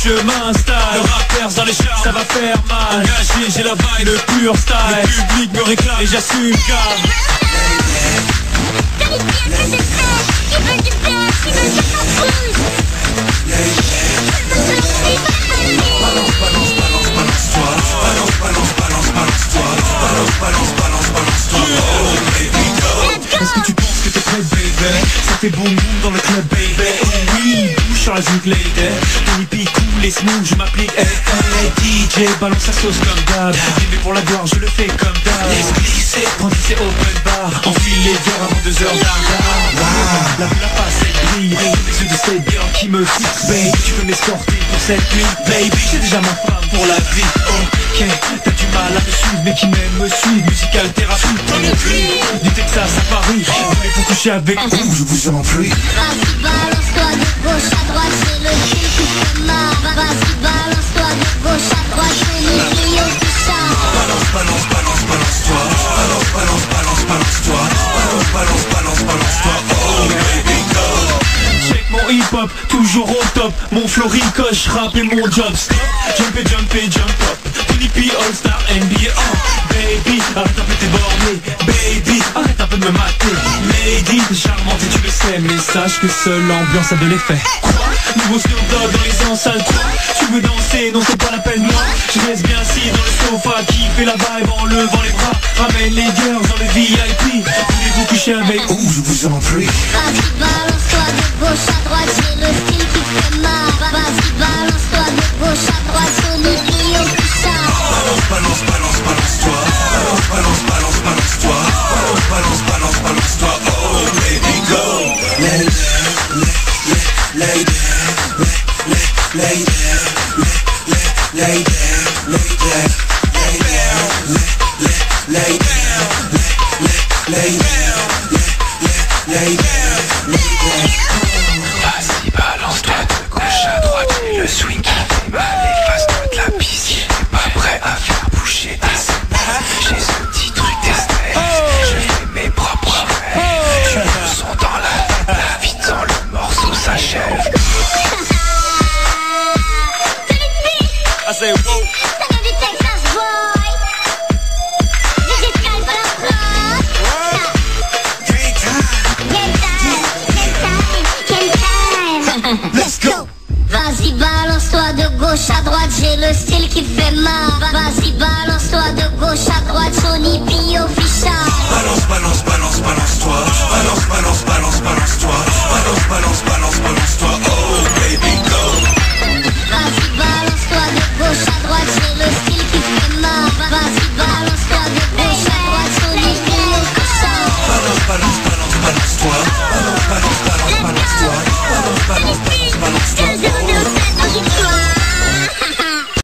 je m'installe. Le rappeur dans les chars, ça va faire mal. Engagé, j'ai la vibe, le pur style. Le public me réclame et j'assume car est-ce que tu penses que t'es prêt, baby? Ça fait boum boum dans le club, baby. Oh oui, bouge sur la zik lady. Tony P, cool et smooth, je m'applique. Hey, DJ, balance sa sauce comme d'hab. Bébé pour la gloire, je le fais comme d'hab. Laisse glisser, grandis c'est open bar. Enfile les verres avant 2 heures d'argent. La face elle brille, les yeux de cette girl qui me fixe, baby. Tu veux m'escorter pour cette nuit, baby? J'ai déjà ma femme pour la vie. Ok, t'as du mal à me suivre, mais qui m'aime me suivre. Musical thérapie, du Texas à Paris. Voulez-vous coucher avec nous? Je vous en prie. Vas-y, balance-toi de gauche à droite, c'est le style qui fait marre. Vas-y, balance-toi de gauche à droite, c'est le trio qui charme. Balance, balance, balance, balance-toi. Balance, balance, balance, balance-toi. Balance, balance, balance, balance-toi. Oh baby go. Check mon hip-hop, toujours au top. Mon flow ricoche, rap et mon job stop. Jump et jump et jump up. Tony P, All-Star, NBA, baby, arrête un peu tes bornés. Baby, arrête un peu de me mater. Lady, charmante et tu le sais, mais sache que seule l'ambiance a de l'effet. Nouveau Snoop Dogg dans les enceintes. Tu veux danser, non c'est pas la peine moi. Je reste bien assis dans le sofa, qui fait la vibe en levant les bras. Ramène les girls dans le VIP. Voulez-vous coucher avec? Oh je vous en prie. Vas-y, balance-toi de gauche à droite, j'ai le style qui fait marre. Vas-y, balance-toi de gauche à droite, Sony trio qui charme. Balance, balance, balance, balance-toi. Balance, balance, balance, balance-toi. Balance, balance, balance, balance-toi. Oh baby go. Lay there, lay there, lay there, lay there, lay there. Vas-y, balance-toi de gauche à droite. Et le swing qui fait mal. Efface-toi de la piscine. T'es pas prêt à faire bouger tes épaules. J'ai ce petit truc d'Estelle. Je fais mes propres rêves. Je me sens dans la vie dans le morceau s'achève. I say whoa. Let's go. Vas-y, balance-toi de gauche à droite, j'ai le style qui fait marre. Vas-y, balance-toi.